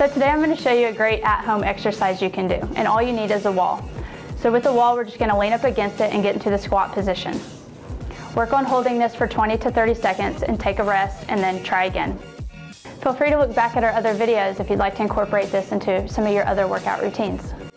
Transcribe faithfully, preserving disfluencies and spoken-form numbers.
So today I'm going to show you a great at-home exercise you can do, and all you need is a wall. So with the wall, we're just going to lean up against it and get into the squat position. Work on holding this for twenty to thirty seconds and take a rest and then try again. Feel free to look back at our other videos if you'd like to incorporate this into some of your other workout routines.